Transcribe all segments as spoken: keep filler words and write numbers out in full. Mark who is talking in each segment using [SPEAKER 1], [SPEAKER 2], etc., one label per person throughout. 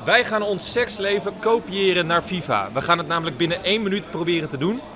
[SPEAKER 1] Wij gaan ons seksleven kopiëren naar FIFA. We gaan het namelijk binnen één minuut proberen te doen.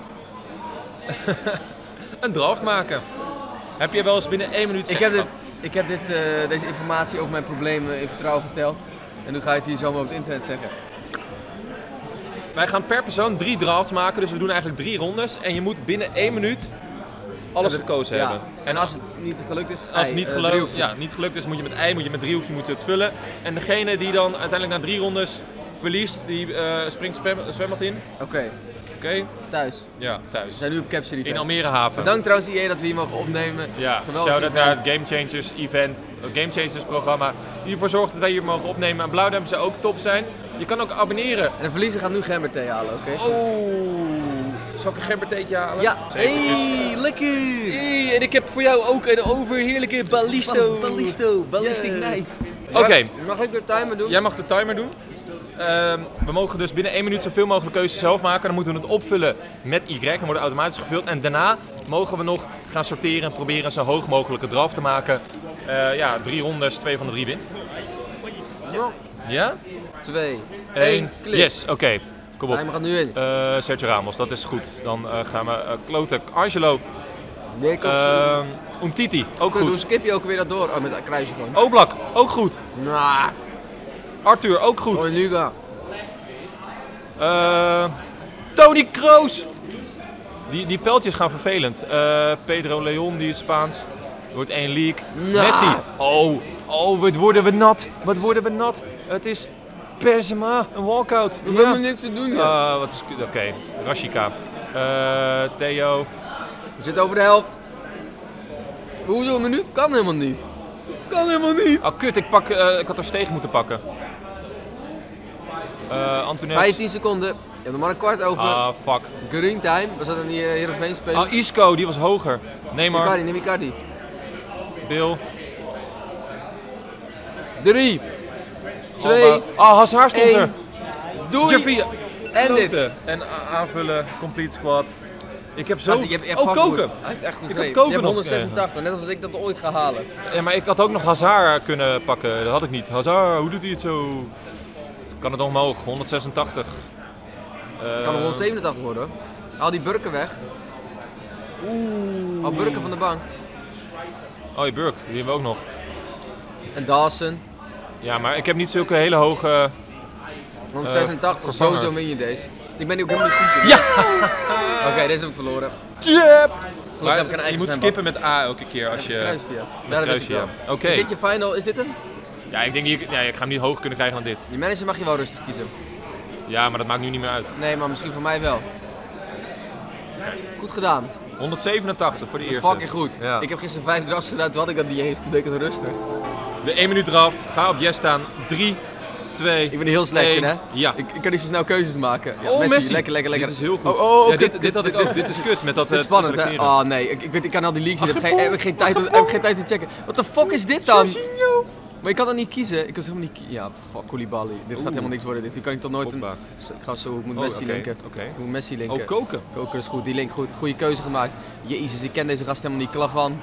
[SPEAKER 1] Een draft maken. Heb je wel eens binnen één minuut seks
[SPEAKER 2] Ik heb, dit,
[SPEAKER 1] gehad?
[SPEAKER 2] ik heb dit, uh, deze informatie over mijn problemen in vertrouwen verteld. En nu ga je het hier zomaar op het internet zeggen.
[SPEAKER 1] Wij gaan per persoon drie drafts maken, dus we doen eigenlijk drie rondes. En je moet binnen één minuut alles gekozen
[SPEAKER 2] ja.
[SPEAKER 1] hebben.
[SPEAKER 2] En als het niet gelukt is,
[SPEAKER 1] Als het niet,
[SPEAKER 2] uh,
[SPEAKER 1] gelukt,
[SPEAKER 2] driehoekje.
[SPEAKER 1] ja, niet gelukt is, moet je met ei, moet je met driehoekje moet je het vullen. En degene die dan uiteindelijk na drie rondes verliest, die uh, springt zwem, zwembad in.
[SPEAKER 2] Oké, okay.
[SPEAKER 1] Oké? Okay?
[SPEAKER 2] Thuis.
[SPEAKER 1] Ja, thuis.
[SPEAKER 2] We zijn nu op Capture
[SPEAKER 1] In Almere Haven.
[SPEAKER 2] Bedankt trouwens I E dat we hier mogen opnemen.
[SPEAKER 1] Ja, shout-out naar het Game Changers event, het Game Changers programma. Die ervoor zorgt dat wij hier mogen opnemen. En Blauwduim zou ook top zijn. Je kan ook abonneren.
[SPEAKER 2] En de verliezer gaat nu gemberthee halen, oké? Okay?
[SPEAKER 1] Oh, zal ik een gembertheetje halen?
[SPEAKER 2] Ja. Hey, lekker!
[SPEAKER 1] Hey, en ik heb voor jou ook een overheerlijke Ballisto.
[SPEAKER 2] Ballisto, ballistic yeah. knife.
[SPEAKER 1] Oké. Okay.
[SPEAKER 2] Mag ik de timer doen?
[SPEAKER 1] Jij mag de timer doen. Uh, we mogen dus binnen één minuut zoveel mogelijk keuzes zelf maken. Dan moeten we het opvullen met Y. Dan worden automatisch gevuld. En daarna mogen we nog gaan sorteren en proberen een zo hoog mogelijke draft te maken. Uh, ja, drie rondes, twee van de drie wint.
[SPEAKER 2] Ja?
[SPEAKER 1] Ja?
[SPEAKER 2] Twee,
[SPEAKER 1] Eén,
[SPEAKER 2] één, klik.
[SPEAKER 1] Yes, oké. Okay. Kom op.
[SPEAKER 2] Timer gaat nu in.
[SPEAKER 1] Uh, Sergio Ramos, dat is goed. Dan uh, gaan we uh, kloten. Angelo.
[SPEAKER 2] Nee, ik
[SPEAKER 1] uh, Umtiti, ook goed.
[SPEAKER 2] Hoe skip je ook weer dat door? Oh, met een kruisje gewoon.
[SPEAKER 1] Oblak, ook goed.
[SPEAKER 2] Nah.
[SPEAKER 1] Arthur, ook goed.
[SPEAKER 2] Oh, Liga.
[SPEAKER 1] Uh, Toni Kroos. Die, die pijltjes gaan vervelend. Uh, Pedro Leon, die is Spaans. Wordt één league.
[SPEAKER 2] Nah.
[SPEAKER 1] Messi. Oh, oh, wat worden we nat. Wat worden we nat. Het is Benzema, een walkout.
[SPEAKER 2] We ja. hebben niks te doen. Ja.
[SPEAKER 1] Uh, wat is Oké, okay. Rashika. Uh, Theo.
[SPEAKER 2] We zitten over de helft. Hoezo een minuut? Kan helemaal niet. Kan helemaal niet.
[SPEAKER 1] Oh kut, ik, pak, uh, ik had er Stegen moeten pakken. Uh, Antones.
[SPEAKER 2] vijftien seconden. Je hebt er maar een kwart over.
[SPEAKER 1] Ah, fuck.
[SPEAKER 2] Green time. Was dat dan die uh, Heerenveen spelen?
[SPEAKER 1] Oh, Isco, die was hoger. Neymar.
[SPEAKER 2] Icardi, neem Icardi.
[SPEAKER 1] Bill.
[SPEAKER 2] Drie. Twee.
[SPEAKER 1] Ah, oh, Hazard stond
[SPEAKER 2] één.
[SPEAKER 1] er.
[SPEAKER 2] Doei.
[SPEAKER 1] Jeffy.
[SPEAKER 2] En dit.
[SPEAKER 1] En aanvullen, complete squad. Ik heb zo...
[SPEAKER 2] Als, je hebt echt
[SPEAKER 1] oh, koken.
[SPEAKER 2] Goed. Hij heeft echt goed
[SPEAKER 1] ik
[SPEAKER 2] gegeven.
[SPEAKER 1] koken
[SPEAKER 2] je hebt
[SPEAKER 1] nog
[SPEAKER 2] honderdzesentachtig, net als dat ik dat ooit ga halen.
[SPEAKER 1] Ja, maar ik had ook nog Hazard kunnen pakken. Dat had ik niet. Hazard, hoe doet hij het zo? Kan het nog omhoog? honderdzesentachtig.
[SPEAKER 2] Het uh, kan nog honderdzevenentachtig worden hoor. Haal die Burken weg. Oeh. Haal Burken van de bank.
[SPEAKER 1] Oh, die Burk, die hebben we ook nog.
[SPEAKER 2] En Dawson.
[SPEAKER 1] Ja, maar ik heb niet zulke hele hoge...
[SPEAKER 2] honderdzesentachtig,
[SPEAKER 1] uh,
[SPEAKER 2] sowieso win je deze. Ik ben nu ook helemaal niet goed in.
[SPEAKER 1] Ja!
[SPEAKER 2] Oké, okay, deze heb ik verloren.
[SPEAKER 1] Yep.
[SPEAKER 2] Maar heb ik een eigen
[SPEAKER 1] je moet
[SPEAKER 2] zwembad.
[SPEAKER 1] skippen met A elke keer als je...
[SPEAKER 2] Kruisje, ja.
[SPEAKER 1] Met
[SPEAKER 2] ja,
[SPEAKER 1] kruisje, ja. Oké. Okay.
[SPEAKER 2] Is dit je final? Is dit hem?
[SPEAKER 1] Ja, ik denk niet, ja, ik ga hem niet hoger kunnen krijgen dan dit.
[SPEAKER 2] Je manager mag je wel rustig kiezen.
[SPEAKER 1] Ja, maar dat maakt nu niet meer uit.
[SPEAKER 2] Nee, maar misschien voor mij wel.
[SPEAKER 1] Okay.
[SPEAKER 2] Goed gedaan.
[SPEAKER 1] honderdzevenentachtig voor de
[SPEAKER 2] dat
[SPEAKER 1] eerste.
[SPEAKER 2] Dat is fucking goed. Ja. Ik heb gisteren vijf drafts gedaan, toen had ik dat niet eens. Toen deed ik het rustig.
[SPEAKER 1] De één minuut draft. Ga op yes staan. drie, twee,
[SPEAKER 2] Ik ben er heel slecht
[SPEAKER 1] één.
[SPEAKER 2] in, hè?
[SPEAKER 1] Ja.
[SPEAKER 2] Ik, ik kan niet zo snel keuzes maken. Ja,
[SPEAKER 1] oh,
[SPEAKER 2] Messi.
[SPEAKER 1] Messi.
[SPEAKER 2] Lekker, lekker, lekker.
[SPEAKER 1] Dit is heel goed.
[SPEAKER 2] Oh, oh,
[SPEAKER 1] ja,
[SPEAKER 2] dit,
[SPEAKER 1] dit,
[SPEAKER 2] dit,
[SPEAKER 1] dit had ik ook. Dit is kut met dat.
[SPEAKER 2] Het is spannend, hè? Oh nee, ik, ik, weet, ik kan al die leaks niet. Heb, geen, heb, ik geen tijd, heb ik geen tijd te checken. Wat de fuck is dit dan? Maar ik kan dat niet kiezen. Ik kan helemaal niet kiezen. Ja, fuck Koulibaly. Dit gaat helemaal niks worden. Dit Hier kan ik toch nooit een... Ik ga zo, ik moet
[SPEAKER 1] oh,
[SPEAKER 2] Messi
[SPEAKER 1] okay.
[SPEAKER 2] linken.
[SPEAKER 1] Okay.
[SPEAKER 2] Ik moet Messi linken.
[SPEAKER 1] Oh, koken.
[SPEAKER 2] Koken is goed. Die link goed. Goede keuze gemaakt. Jezus, ik ken deze gast helemaal niet. Klavan.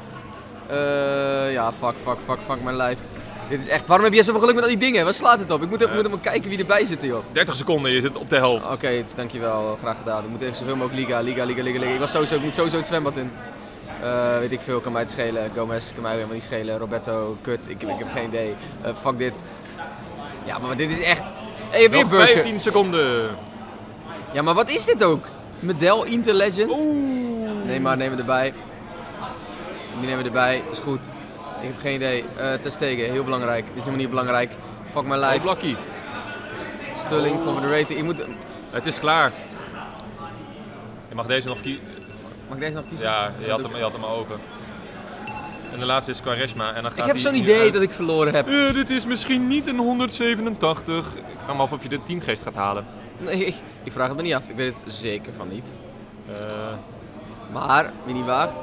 [SPEAKER 2] Uh, ja, fuck, fuck, fuck, fuck mijn lijf. Dit is echt... Waarom heb jij zoveel geluk met al die dingen? Wat slaat het op? Ik moet, uh, moet even kijken wie erbij zit, joh.
[SPEAKER 1] dertig seconden, je zit op de helft.
[SPEAKER 2] Oké, okay, dankjewel. Graag gedaan. Ik moet even zoveel mogelijk liga, liga, liga, liga, liga. Ik, was sowieso, ik moet sowieso het zwembad in. Uh, weet ik veel, kan mij het schelen. Gomez kan mij helemaal niet schelen. Roberto, kut. Ik, ik heb geen idee. Uh, fuck dit. Ja, maar dit is echt... Hey, weer
[SPEAKER 1] Nog vijftien seconden.
[SPEAKER 2] Ja, maar wat is dit ook? Medel, Inter Legend.
[SPEAKER 1] Oeh.
[SPEAKER 2] Nee, maar neem het erbij. Die nemen we erbij. Is goed. Ik heb geen idee. Uh, Ter Stegen, heel belangrijk. Dit is helemaal niet belangrijk. Fuck mijn lijf.
[SPEAKER 1] Oh, Blakkie.
[SPEAKER 2] Sterling, oh. Gewoon voor de rating. Ik moet...
[SPEAKER 1] Het is klaar. Je mag deze nog kiezen.
[SPEAKER 2] Mag ik deze nog kiezen?
[SPEAKER 1] Ja, je had, hem, je had hem al open. En de laatste is Quaresma. En dan gaat
[SPEAKER 2] ik heb zo'n idee uit. dat ik verloren heb.
[SPEAKER 1] Uh, dit is misschien niet een honderdzevenentachtig. Ik vraag me af of je de teamgeest gaat halen.
[SPEAKER 2] Nee, ik, ik vraag het me niet af. Ik weet het zeker van niet.
[SPEAKER 1] Uh,
[SPEAKER 2] maar, wie niet waagt...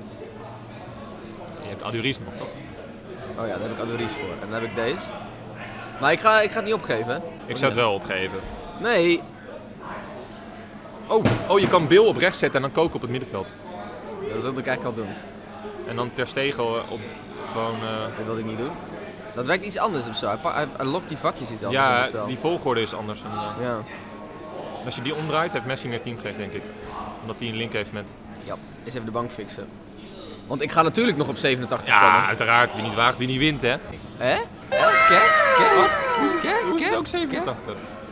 [SPEAKER 1] Je hebt Aduris nog, toch?
[SPEAKER 2] Oh ja, daar heb ik Aduris voor. En dan heb ik deze. Maar ik ga, ik ga het niet opgeven, hè?
[SPEAKER 1] Ik zou het wel opgeven.
[SPEAKER 2] Nee.
[SPEAKER 1] Oh, oh, je kan Bill op rechts zetten en dan koken op het middenveld.
[SPEAKER 2] Dat wilde ik eigenlijk al doen.
[SPEAKER 1] En dan Ter Stegen op gewoon... Uh...
[SPEAKER 2] Dat wilde ik niet doen. Dat werkt iets anders of zo. Hij, hij, hij lokt die vakjes iets anders in het
[SPEAKER 1] Ja,
[SPEAKER 2] spel.
[SPEAKER 1] die volgorde is anders. En, uh,
[SPEAKER 2] Ja.
[SPEAKER 1] als je die omdraait, heeft Messi meer teamgeest, denk ik. Omdat hij een link heeft met...
[SPEAKER 2] Ja, eens even de bank fixen. Want ik ga natuurlijk nog op zevenentachtig
[SPEAKER 1] Ja,
[SPEAKER 2] komen.
[SPEAKER 1] uiteraard. Wie niet waagt, wie niet wint, hè?
[SPEAKER 2] Hè? Hè? Kijk, kijk, wat? Kijk,
[SPEAKER 1] Hoe is het
[SPEAKER 2] kijk,
[SPEAKER 1] ook zevenentachtig?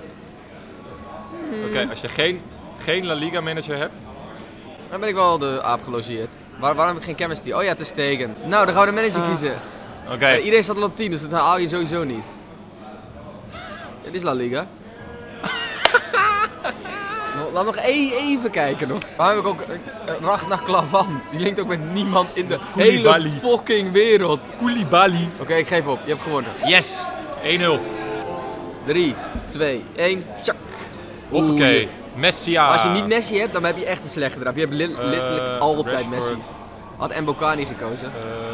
[SPEAKER 1] Oké, okay, als je geen, geen La Liga manager hebt...
[SPEAKER 2] Dan ben ik wel de aap gelogeerd. Waar, waarom heb ik geen chemistry? Oh ja, te steken. Nou, dan gaan we de manager kiezen.
[SPEAKER 1] Oké. Okay.
[SPEAKER 2] Uh, iedereen staat al op tien, dus dat haal je sowieso niet. Dit is La Liga. Laat nog e even kijken nog. Waarom heb ik ook uh, Ragnar Klavan? Die linkt ook met niemand in de hele fucking wereld.
[SPEAKER 1] Koulibaly.
[SPEAKER 2] Oké, okay, ik geef op. Je hebt gewonnen.
[SPEAKER 1] Yes! één nul.
[SPEAKER 2] drie, twee, één, tjak.
[SPEAKER 1] Hoppakee. Messi.
[SPEAKER 2] Als je niet Messi hebt, dan heb je echt een slechte draft. Je hebt li
[SPEAKER 1] uh,
[SPEAKER 2] letterlijk altijd
[SPEAKER 1] Rashford.
[SPEAKER 2] Messi. Had Mbokani gekozen.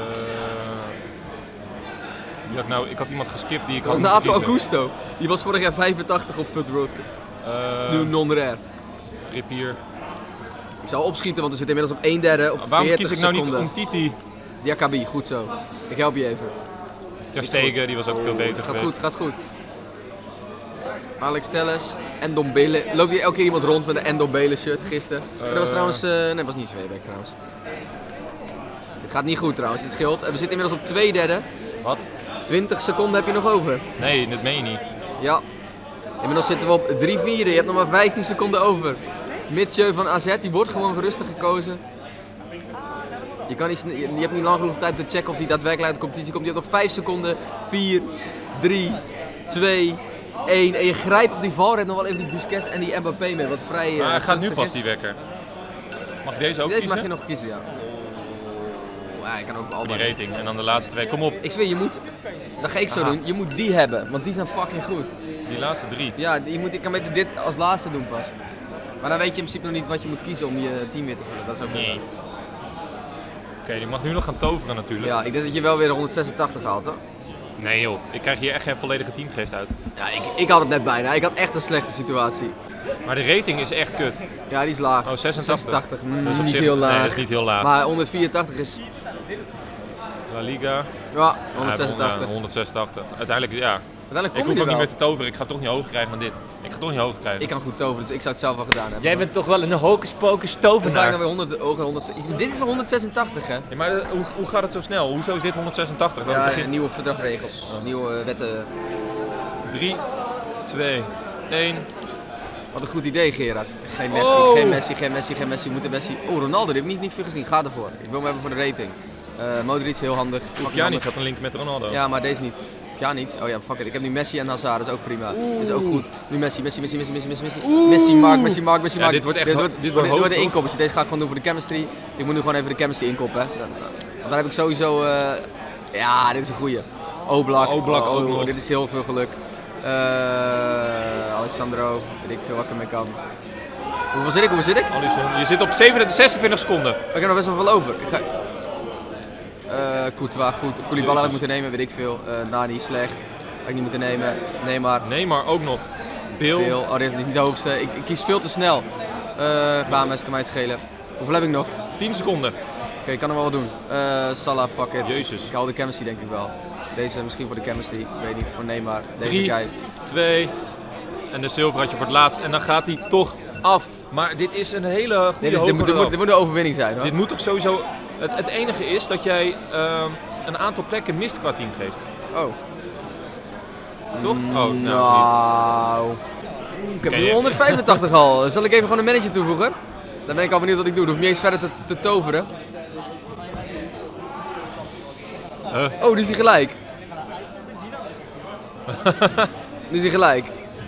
[SPEAKER 1] Uh, had nou, ik had iemand geskipt die ik had
[SPEAKER 2] Renato Augusto. Die was vorig jaar vijfentachtig op Foot World Cup.
[SPEAKER 1] Uh,
[SPEAKER 2] nu non-rare.
[SPEAKER 1] Trippier.
[SPEAKER 2] Ik zal opschieten, want we zitten inmiddels op een derde op
[SPEAKER 1] Waarom
[SPEAKER 2] veertig
[SPEAKER 1] kies ik nou
[SPEAKER 2] seconden.
[SPEAKER 1] niet Umtiti?
[SPEAKER 2] Diakabi, goed zo. Ik help je even.
[SPEAKER 1] Ter Stegen, die was ook veel beter
[SPEAKER 2] Gaat
[SPEAKER 1] geweest.
[SPEAKER 2] goed, gaat goed. Alex Telles, Ndombele. Loopt hier elke keer iemand rond met een Ndombele shirt gisteren? Uh, dat was trouwens... Uh, nee, dat was niet Zweebeek trouwens. Dit gaat niet goed trouwens, dit scheelt. We zitten inmiddels op twee derde.
[SPEAKER 1] Wat?
[SPEAKER 2] twintig seconden heb je nog over.
[SPEAKER 1] Nee, dat meen je niet.
[SPEAKER 2] Ja. Inmiddels zitten we op drie vierde. Je hebt nog maar vijftien seconden over. Mitchell van A Z, die wordt gewoon rustig gekozen. Je, kan niet, je hebt niet lang genoeg tijd te checken of hij daadwerkelijk uit de competitie komt. Je hebt nog vijf seconden. vier, drie, twee, één. En je grijpt op die valred nog wel even die Busquets en die Mbappé mee. Wat vrij uh,
[SPEAKER 1] Maar hij gaat nu pas
[SPEAKER 2] is.
[SPEAKER 1] die wekker. Mag ik deze ook
[SPEAKER 2] deze
[SPEAKER 1] kiezen?
[SPEAKER 2] mag je nog kiezen, ja. Ja, ik kan ook
[SPEAKER 1] Voor die rating. En dan de laatste twee. Kom op.
[SPEAKER 2] Ik zweer, je moet... Dat ga ik zo Aha. doen. Je moet die hebben, want die zijn fucking goed.
[SPEAKER 1] Die laatste drie?
[SPEAKER 2] Ja, je moet, ik kan beter dit als laatste doen pas. Maar dan weet je in principe nog niet wat je moet kiezen om je team weer te vullen. Dat is ook
[SPEAKER 1] nee. Oké, okay, die mag nu nog gaan toveren natuurlijk.
[SPEAKER 2] Ja, ik denk dat je wel weer de honderdzesentachtig haalt, hoor.
[SPEAKER 1] Nee joh, ik krijg hier echt geen volledige teamgeest uit.
[SPEAKER 2] Ja, ik, ik had het net bijna. Ik had echt een slechte situatie.
[SPEAKER 1] Maar de rating is echt kut.
[SPEAKER 2] Ja, die is laag.
[SPEAKER 1] Oh, zesentachtig.
[SPEAKER 2] zesentachtig. Mm,
[SPEAKER 1] dus op
[SPEAKER 2] niet
[SPEAKER 1] zich,
[SPEAKER 2] heel laag.
[SPEAKER 1] Nee, dat is niet heel laag.
[SPEAKER 2] Maar honderdvierentachtig is...
[SPEAKER 1] La Liga.
[SPEAKER 2] Ja, honderdzesentachtig.
[SPEAKER 1] Ja, honderdzesentachtig. Uiteindelijk, ja.
[SPEAKER 2] Uiteindelijk kom
[SPEAKER 1] ik hoef
[SPEAKER 2] je
[SPEAKER 1] ook
[SPEAKER 2] er
[SPEAKER 1] niet meer te toveren. Ik ga toch niet hoger krijgen dan dit. Ik ga toch niet hoger krijgen.
[SPEAKER 2] Ik kan goed toveren, dus ik zou het zelf wel gedaan hebben.
[SPEAKER 3] Jij bent toch wel een hocus pocus tovenaar.
[SPEAKER 2] Dan weer honderd, honderd, dit is honderdzesentachtig, hè?
[SPEAKER 1] Ja, maar de, hoe, hoe gaat het zo snel? Hoezo is dit honderdzesentachtig?
[SPEAKER 2] Ja, begin... nieuwe verdragregels. Oh. Nieuwe wetten.
[SPEAKER 1] drie, twee, één.
[SPEAKER 2] Wat een goed idee, Gerard. Geen Messi, oh. geen Messi, geen Messi, geen Messi. We moeten Messi... Oh, Ronaldo, die heb ik niet, niet veel gezien. Ga ervoor. Ik wil hem hebben voor de rating. Uh, Modric, heel handig.
[SPEAKER 1] Pjanic had een link met Ronaldo.
[SPEAKER 2] Ja, maar deze niet. Pjanic? Oh ja, fuck it. Ik heb nu Messi en Hazard, dat is ook prima. Dat is ook goed. Nu Messi, Messi, Messi, Messi, Messi, Messi, Messi. Messi, Mark, Messi, Mark, Messi, Mark.
[SPEAKER 1] Ja, dit wordt echt
[SPEAKER 2] dit wordt,
[SPEAKER 1] dit wordt,
[SPEAKER 2] dit wordt een inkoppertje. Deze ga ik gewoon doen voor de chemistry. Ik moet nu gewoon even de chemistry inkoppen. Hè. Want dan heb ik sowieso... Uh... Ja, dit is een goeie. Oblak.
[SPEAKER 1] Oblak
[SPEAKER 2] oh,
[SPEAKER 1] ook nog.
[SPEAKER 2] Dit is heel veel geluk. Uh, Alexandro, weet ik veel wat ik ermee kan. Hoeveel zit ik? Hoeveel zit ik?
[SPEAKER 1] Alisson, je zit op zesentwintig seconden.
[SPEAKER 2] Ik heb nog best wel veel over. Ik ga... Uh, Courtois, goed. Koulibaly had ik moeten nemen, weet ik veel. Uh, Nani, slecht. Had ik niet moeten nemen. Neymar.
[SPEAKER 1] Neymar ook nog. Bill.
[SPEAKER 2] Bill. Oh, dit is niet de hoogste. Ik, ik kies veel te snel. Uh, Games, kan mij het schelen. Hoeveel heb ik nog?
[SPEAKER 1] tien seconden.
[SPEAKER 2] Oké, okay, ik kan er wel wat doen. Uh, Salah, fuck it.
[SPEAKER 1] Jezus.
[SPEAKER 2] Ik hou de chemistry denk ik wel. Deze misschien voor de chemistry. Ik weet niet, voor Neymar. Deze
[SPEAKER 1] Drie,
[SPEAKER 2] guy.
[SPEAKER 1] twee. En de zilver had je voor het laatst. En dan gaat hij toch af. Maar dit is een hele goede
[SPEAKER 2] dit, is, dit, moet, dit, moet, dit moet een overwinning zijn, hoor.
[SPEAKER 1] Dit moet toch sowieso... Het, het enige is dat jij uh, een aantal plekken mist qua teamgeest.
[SPEAKER 2] Oh.
[SPEAKER 1] Toch? Oh, nou,
[SPEAKER 2] nou
[SPEAKER 1] niet.
[SPEAKER 2] Ik heb nu honderdvijfentachtig al. Zal ik even gewoon een manager toevoegen? Dan ben ik al benieuwd wat ik doe. Ik hoef niet eens verder te, te toveren.
[SPEAKER 1] Uh.
[SPEAKER 2] Oh, nu is hij gelijk. Nu is hij gelijk.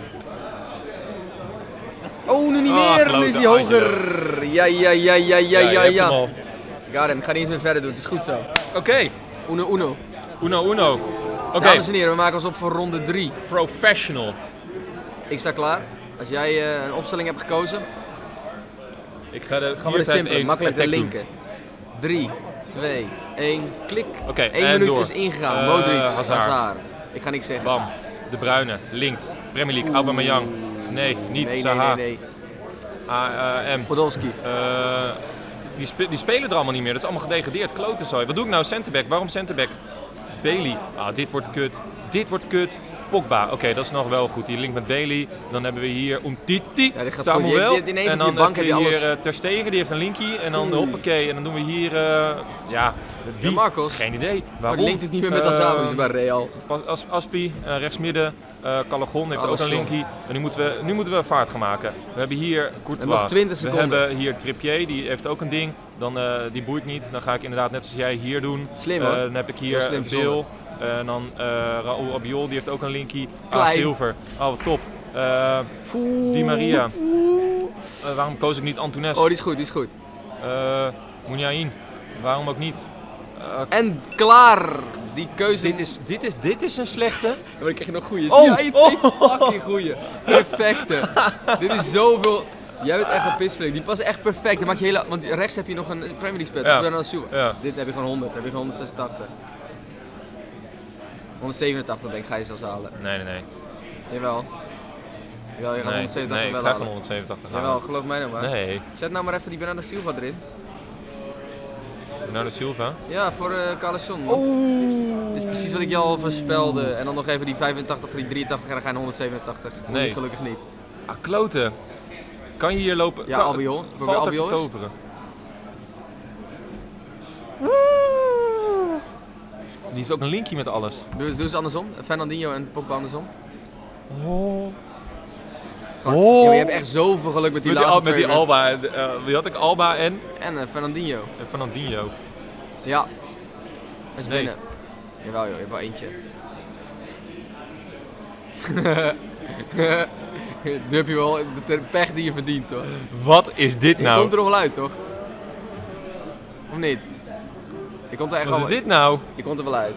[SPEAKER 2] Oh, nu niet meer. Oh, nu is hij hoger. Ja, ja, ja, ja, ja, ja, ja. Got him. Ik ga niet eens meer verder doen. Het is goed zo.
[SPEAKER 1] Oké. Okay.
[SPEAKER 2] Uno, uno.
[SPEAKER 1] Uno, uno. Oké. Okay.
[SPEAKER 2] Dames en heren, we maken ons op voor ronde drie.
[SPEAKER 1] Professional.
[SPEAKER 2] Ik sta klaar. Als jij uh, een opstelling hebt gekozen.
[SPEAKER 1] Ik ga de
[SPEAKER 2] vier vijf één makkelijk te linken. drie, twee, één, klik.
[SPEAKER 1] Oké, okay,
[SPEAKER 2] één minuut
[SPEAKER 1] door.
[SPEAKER 2] is ingegaan.
[SPEAKER 1] Uh,
[SPEAKER 2] Modric,
[SPEAKER 1] Hazard.
[SPEAKER 2] Hazard. Ik ga niks zeggen.
[SPEAKER 1] Bam. De Bruyne, linkt. Premier League, Aubameyang. Nee, niet
[SPEAKER 2] nee,
[SPEAKER 1] Zaha.
[SPEAKER 2] Nee, nee, nee.
[SPEAKER 1] A, uh, M.
[SPEAKER 2] Podolski.
[SPEAKER 1] Uh, die, spe die spelen er allemaal niet meer. Dat is allemaal gedegradeerd. Klote zooi. Wat doe ik nou? Centerback. Waarom centerback? Bailey. Ah, dit wordt kut. Dit wordt kut. Pogba. Oké, okay, dat is nog wel goed. Die link met Bailey. Dan hebben we hier Umtiti.
[SPEAKER 2] Ja, dit gaat
[SPEAKER 1] Samuel.
[SPEAKER 2] goed. Je, je, ineens
[SPEAKER 1] en
[SPEAKER 2] op
[SPEAKER 1] dan
[SPEAKER 2] je bank heb je
[SPEAKER 1] hier
[SPEAKER 2] alles.
[SPEAKER 1] uh, Ter Stegen, die heeft een linkie. En dan hoppakee. En dan doen we hier... Uh, ja, wie?
[SPEAKER 2] Ja, Marcos.
[SPEAKER 1] Geen idee. Waarom?
[SPEAKER 2] Maar die linkt het niet meer met Azar, dus bij Real.
[SPEAKER 1] As, Aspi, uh, rechtsmidden. Uh, Calagon heeft
[SPEAKER 2] Alles
[SPEAKER 1] ook een linkie. En nu moeten, we, nu moeten we vaart gaan maken. We hebben hier Courtois.
[SPEAKER 2] nog twintig seconden.
[SPEAKER 1] We hebben hier Trippier, die heeft ook een ding. Dan, uh, die boeit niet. Dan ga ik inderdaad net zoals jij hier doen.
[SPEAKER 2] Slim hoor.
[SPEAKER 1] Uh, dan heb ik hier
[SPEAKER 2] slim,
[SPEAKER 1] Bill. Uh, en dan uh, Raúl Albiol, die heeft ook een linkie.
[SPEAKER 2] Klein.
[SPEAKER 1] Ah, Silver. Oh, wat top. Uh, Di Maria. Uh, waarom koos ik niet Antunes?
[SPEAKER 2] Oh, die is goed, die is goed.
[SPEAKER 1] Uh, Muniain. Waarom ook niet?
[SPEAKER 2] Uh, en klaar! Die keuze...
[SPEAKER 1] Dit is, dit is, dit is een slechte.
[SPEAKER 2] Ja, maar dan krijg je nog goeie.
[SPEAKER 1] Oh,
[SPEAKER 2] Ja, je twee
[SPEAKER 1] oh.
[SPEAKER 2] fucking goeie. Perfecte. Dit is zoveel... Jij bent echt een pisflink. Die passen echt perfect. Dan maak je hele... Want rechts heb je nog een Premier League spel.
[SPEAKER 1] Ja.
[SPEAKER 2] Ja. Dit heb je gewoon honderd. Dan heb je gewoon honderdzesentachtig. honderdzevenentachtig denk ik ga je zelfs halen.
[SPEAKER 1] Nee, nee, nee.
[SPEAKER 2] Jawel. Jawel, je gaat
[SPEAKER 1] Nee,
[SPEAKER 2] honderdzevenentachtig
[SPEAKER 1] nee, ik
[SPEAKER 2] wel
[SPEAKER 1] ga
[SPEAKER 2] halen.
[SPEAKER 1] gewoon honderdzevenentachtig halen.
[SPEAKER 2] Jawel, geloof mij nou maar.
[SPEAKER 1] Nee.
[SPEAKER 2] Zet nou maar even die Bernardo Silva erin.
[SPEAKER 1] Bernardo Silva?
[SPEAKER 2] Ja, voor uh, Calason. Oeh. Dit is precies wat ik je al voorspelde. En dan nog even die vijfentachtig voor die drieëntachtig en dan ga je naar honderdzevenentachtig.
[SPEAKER 1] Nee.
[SPEAKER 2] Gelukkig niet.
[SPEAKER 1] Ah, kloten. Kan je hier lopen?
[SPEAKER 2] Ja,
[SPEAKER 1] kan,
[SPEAKER 2] Albiol.
[SPEAKER 1] Valt er
[SPEAKER 2] Albiol
[SPEAKER 1] te
[SPEAKER 2] is?
[SPEAKER 1] toveren? Die is ook een linkje met alles.
[SPEAKER 2] Doe, doe eens andersom. Fernandinho en Pogba andersom.
[SPEAKER 1] Oh.
[SPEAKER 2] Gewoon,
[SPEAKER 1] Oh.
[SPEAKER 2] ja, maar je hebt echt zoveel geluk met die
[SPEAKER 1] Met die,
[SPEAKER 2] laatste
[SPEAKER 1] Al, met die
[SPEAKER 2] twee,
[SPEAKER 1] Alba. en, uh, wie had ik? Alba en,
[SPEAKER 2] En uh, Fernandinho.
[SPEAKER 1] en Fernandinho.
[SPEAKER 2] Ja. Hij is
[SPEAKER 1] Nee.
[SPEAKER 2] binnen. Jawel joh, je hebt wel eentje. Nu heb je wel de pech die je verdient toch?
[SPEAKER 1] Wat is dit
[SPEAKER 2] Je
[SPEAKER 1] nou?
[SPEAKER 2] komt er nog wel uit toch? Of niet? Je komt er echt
[SPEAKER 1] Wat
[SPEAKER 2] wel
[SPEAKER 1] is dit nou?
[SPEAKER 2] Je komt er wel uit.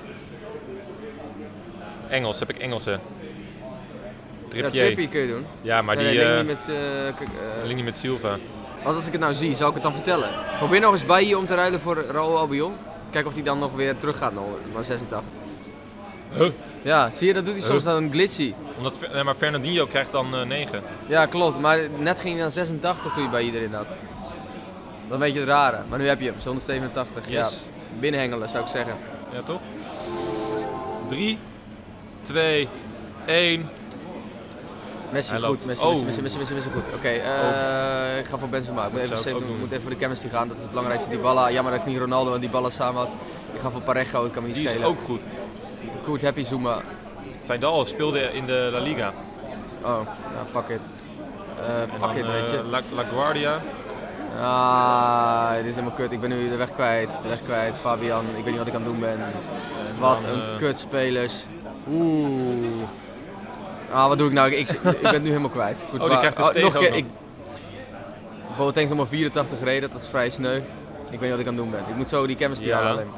[SPEAKER 1] Engels, heb ik Engelse.
[SPEAKER 2] Ja,
[SPEAKER 1] Trippier.
[SPEAKER 2] Trippier kun je doen.
[SPEAKER 1] Ja, maar
[SPEAKER 2] nee,
[SPEAKER 1] die...
[SPEAKER 2] nee,
[SPEAKER 1] uh,
[SPEAKER 2] link niet met z'n- kijk, uh,
[SPEAKER 1] link niet met Silva.
[SPEAKER 2] Want als ik het nou zie, zou ik het dan vertellen. Probeer nog eens bij je om te ruilen voor Raúl Albiol. Kijk of hij dan nog weer terug gaat naar zesentachtig.
[SPEAKER 1] Huh?
[SPEAKER 2] Ja, zie je, dat doet hij soms dan een glitchy.
[SPEAKER 1] Omdat, nee, maar Fernandinho krijgt dan uh, negen.
[SPEAKER 2] Ja, klopt. Maar net ging hij naar zesentachtig toen je bij iedereen had. Dan weet je het rare. Maar nu heb je hem, honderdzevenentachtig.
[SPEAKER 1] Yes.
[SPEAKER 2] Ja, binnenhengelen zou ik zeggen.
[SPEAKER 1] Ja, toch? drie, twee, één.
[SPEAKER 2] Messi,
[SPEAKER 1] Hij
[SPEAKER 2] goed.
[SPEAKER 1] loopt.
[SPEAKER 2] Messi,
[SPEAKER 1] Oh.
[SPEAKER 2] Messi, Messi, Messi, Messi, Messi, goed. Oké, okay, uh, ik ga voor Benzema. Ik moet
[SPEAKER 1] Dat
[SPEAKER 2] even,
[SPEAKER 1] zou ik ook
[SPEAKER 2] safe-
[SPEAKER 1] doen.
[SPEAKER 2] moet even voor de chemistry gaan. Dat is het belangrijkste. Dybala. Jammer dat ik niet Ronaldo en Dybala samen had. Ik ga voor Parejo, dat kan me niet
[SPEAKER 1] Die is
[SPEAKER 2] schelen.
[SPEAKER 1] ook goed.
[SPEAKER 2] Goed, happy Zuma.
[SPEAKER 1] Feindal speelde in de La Liga.
[SPEAKER 2] Oh, nou fuck it. Uh,
[SPEAKER 1] En
[SPEAKER 2] fuck
[SPEAKER 1] dan,
[SPEAKER 2] it, weet je.
[SPEAKER 1] uh, La, La Guardia.
[SPEAKER 2] Ah, dit is helemaal kut. Ik ben nu de weg kwijt. De weg kwijt. Fabian, ik weet niet wat ik aan het doen ben.
[SPEAKER 1] En
[SPEAKER 2] Wat
[SPEAKER 1] dan,
[SPEAKER 2] een
[SPEAKER 1] uh,
[SPEAKER 2] kutspelers. Oeh. Ah, wat doe ik nou? Ik, ik, ik ben het nu helemaal kwijt. Goed,
[SPEAKER 1] Oh, die krijgt de steeg
[SPEAKER 2] nog een
[SPEAKER 1] ook
[SPEAKER 2] keer. Ik, Boateng's nog maar vierentachtig gereden, dat is vrij sneu. Ik weet niet wat ik aan het doen ben. Ik moet zo die chemistry
[SPEAKER 1] Ja.
[SPEAKER 2] halen alleen.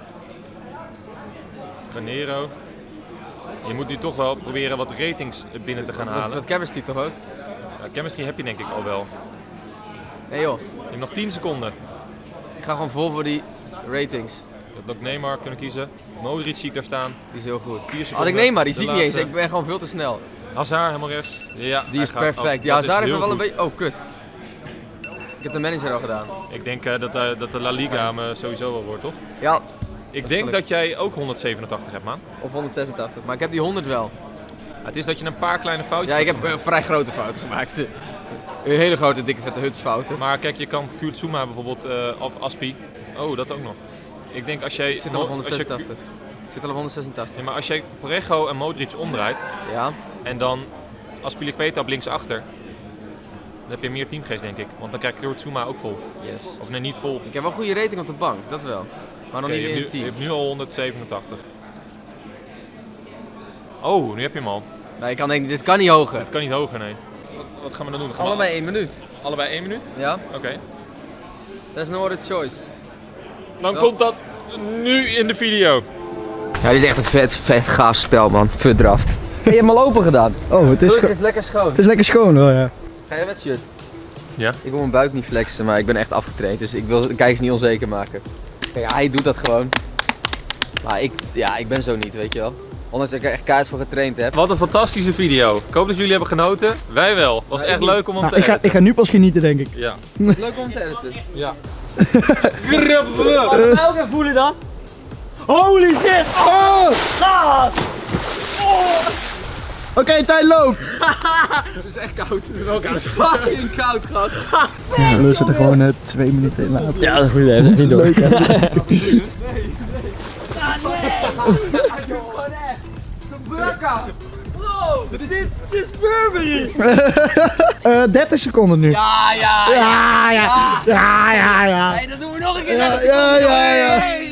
[SPEAKER 1] Canero. Je moet nu toch wel proberen wat ratings binnen te gaan
[SPEAKER 2] Wat, wat,
[SPEAKER 1] halen.
[SPEAKER 2] wat chemistry toch ook?
[SPEAKER 1] Ja, chemistry heb je denk ik al wel.
[SPEAKER 2] Nee joh,
[SPEAKER 1] Je hebt nog tien seconden.
[SPEAKER 2] ik ga gewoon vol voor die ratings.
[SPEAKER 1] Je had ook Neymar kunnen kiezen. Modric zie ik daar staan.
[SPEAKER 2] Die is heel goed.
[SPEAKER 1] Vier seconden.
[SPEAKER 2] Had ik Neymar, die
[SPEAKER 1] De
[SPEAKER 2] zie ik niet eens.
[SPEAKER 1] laatste.
[SPEAKER 2] Ik ben gewoon veel te snel.
[SPEAKER 1] Hazard helemaal rechts. Ja,
[SPEAKER 2] Die
[SPEAKER 1] hij
[SPEAKER 2] is
[SPEAKER 1] gaat af.
[SPEAKER 2] perfect. Ja,
[SPEAKER 1] Dat is
[SPEAKER 2] Hazard heeft
[SPEAKER 1] heel
[SPEAKER 2] me wel een
[SPEAKER 1] goed.
[SPEAKER 2] beetje... Oh, kut. Ik heb de manager al gedaan.
[SPEAKER 1] Ik denk uh, dat, uh, dat de La Liga me sowieso wel wordt, toch?
[SPEAKER 2] Ja.
[SPEAKER 1] Ik
[SPEAKER 2] is
[SPEAKER 1] denk
[SPEAKER 2] gelukt.
[SPEAKER 1] dat jij ook honderdzevenentachtig hebt, man.
[SPEAKER 2] Of honderdzesentachtig. Maar ik heb die honderd wel.
[SPEAKER 1] Het is dat je een paar kleine foutjes
[SPEAKER 2] Ja, ik
[SPEAKER 1] hebt
[SPEAKER 2] heb een vrij grote fouten gemaakt. Een hele grote, dikke, vette hutsfouten.
[SPEAKER 1] Maar kijk, je kan Kurtzuma bijvoorbeeld, uh, of Aspi. Oh, dat ook nog. Ik denk als jij...
[SPEAKER 2] Ik zit al op
[SPEAKER 1] als je-
[SPEAKER 2] honderdzesentachtig. Ik zit al op honderdzesentachtig.
[SPEAKER 1] Ja, maar als jij Parejo en Modric omdraait
[SPEAKER 2] Ja.
[SPEAKER 1] en dan Aspilicueta op linksachter, dan heb je meer teamgeest denk ik. Want dan krijgt Kurtzuma ook vol.
[SPEAKER 2] Yes.
[SPEAKER 1] Of nee, niet vol.
[SPEAKER 2] Ik heb wel een goede rating op de bank, dat wel. Maar nog
[SPEAKER 1] Oké,
[SPEAKER 2] niet
[SPEAKER 1] je,
[SPEAKER 2] in
[SPEAKER 1] hebt
[SPEAKER 2] het
[SPEAKER 1] nu, je
[SPEAKER 2] team.
[SPEAKER 1] hebt nu al honderdzevenentachtig. Oh, nu heb je hem al.
[SPEAKER 2] Nee, ik kan, denk, dit kan niet hoger.
[SPEAKER 1] Het kan niet hoger, nee. Wat, wat gaan we dan doen? Gaan we
[SPEAKER 2] Allebei één minuut.
[SPEAKER 1] allebei één minuut?
[SPEAKER 2] Ja?
[SPEAKER 1] Oké.
[SPEAKER 2] There's no other choice.
[SPEAKER 1] Dan
[SPEAKER 2] Ja.
[SPEAKER 1] komt dat nu in de video.
[SPEAKER 2] Ja, dit is echt een vet, vet gaaf spel, man. Verdraft. Je hebt hem al open gedaan.
[SPEAKER 4] Oh, het is,
[SPEAKER 2] Het
[SPEAKER 4] scho-
[SPEAKER 2] is lekker schoon.
[SPEAKER 4] het is lekker schoon hoor, ja.
[SPEAKER 2] Ga je met shirt?
[SPEAKER 1] Ja.
[SPEAKER 2] Ik wil mijn buik niet flexen, maar ik ben echt afgetraind, dus ik wil de kijkers niet onzeker maken. Kijk, hij doet dat gewoon. Maar ik, ja, ik ben zo niet, weet je wel. Ondanks dat ik er echt kaart voor getraind heb.
[SPEAKER 1] Wat een fantastische video. Ik hoop dat jullie hebben genoten. Wij wel. Was
[SPEAKER 2] Ja,
[SPEAKER 1] echt
[SPEAKER 2] ik niet.
[SPEAKER 1] leuk om hem
[SPEAKER 4] Nou,
[SPEAKER 1] te
[SPEAKER 4] ik, ga,
[SPEAKER 1] editen.
[SPEAKER 4] ik ga nu pas genieten, denk ik.
[SPEAKER 1] Ja.
[SPEAKER 2] Leuk om te editen.
[SPEAKER 1] Ja.
[SPEAKER 3] Mag ik hem ook even voelen dan?
[SPEAKER 4] Holy shit! Oh! Gas! Oh! Oké, okay, tijd loopt!
[SPEAKER 2] Het is echt koud. Het is wel koud. Het is fucking koud, gast.
[SPEAKER 4] Ja, we zitten er gewoon uh, twee minuten in laten.
[SPEAKER 3] Ja, dat is goed, hè. Dat is niet door.
[SPEAKER 4] Leuk, hè?
[SPEAKER 2] Nee, nee. Ja, nee! Gewoon echt. De burka! Bro, dit is, dit is Burberry!
[SPEAKER 4] uh, dertig seconden nu.
[SPEAKER 2] Ja, ja,
[SPEAKER 4] ja, ja, ja, ja, ja.
[SPEAKER 2] Hey, dat doen we nog een keer.
[SPEAKER 4] Ja, ja, ja, ja.